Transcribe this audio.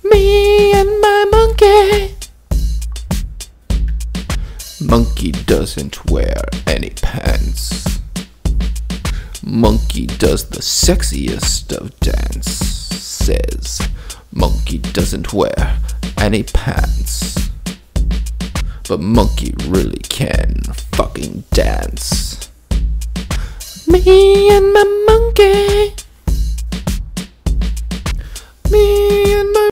Me and my monkey. Monkey doesn't wear any pants. Monkey does the sexiest of dances. Monkey doesn't wear any pants. But monkey really can fucking dance. Me and my monkey.